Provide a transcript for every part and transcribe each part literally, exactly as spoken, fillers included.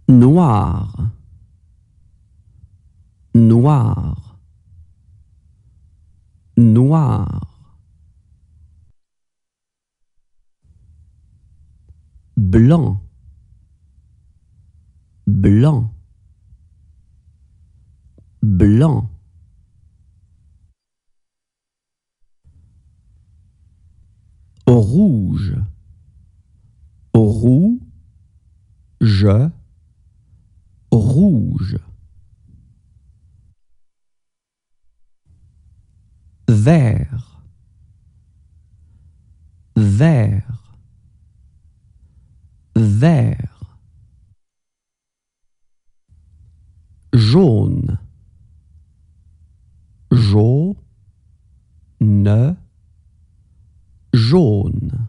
noir, noir, noir. Blanc, blanc, blanc. Rouge, rouge, rouge. Vert, vert, vert. Jaune, jaune, jaune.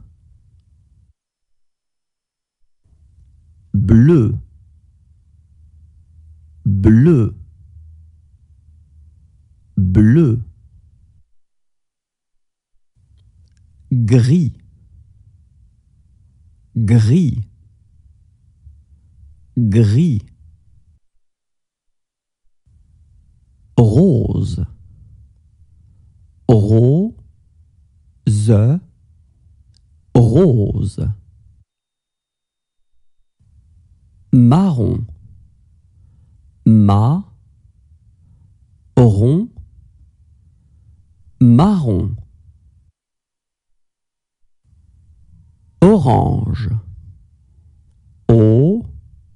Bleu, bleu, bleu. Gris, gris, gris. Rose, rose, rose. Marron, marron, marron. Orange, orange,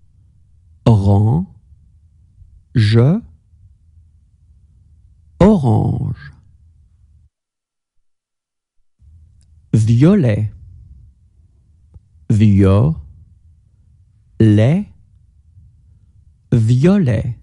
orange. Violet, violet, violet.